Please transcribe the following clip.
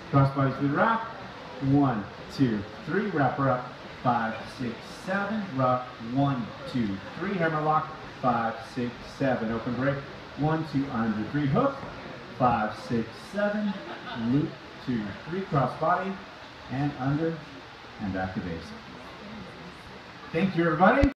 Crossbody to the wrap. 1, 2, 3. Wrap her up. 5, 6, 7. Rock. 1, 2, 3. Hammer lock. 5, 6, 7. Open break. 1, 2, under 3. Hook. 5, 6, 7. Loop. 2, 3. Crossbody. And under. And back to base. Thank you, everybody.